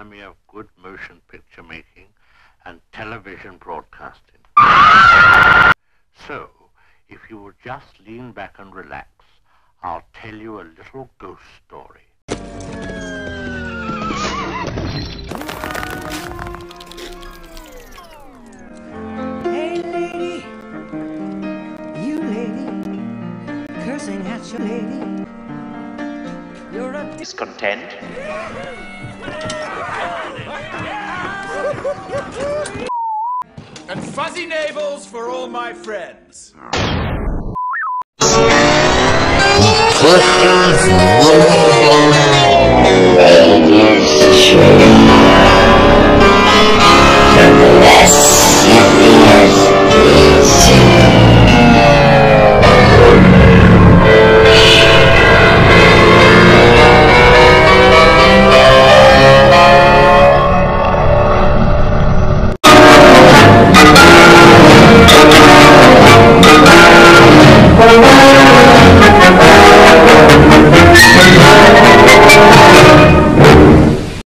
Academy of Good Motion Picture Making and Television Broadcasting. So, if you will just lean back and relax, I'll tell you a little ghost story. Hey lady, you lady, cursing at your lady, you're a discontent. And fuzzy navels for all my friends. Ladies'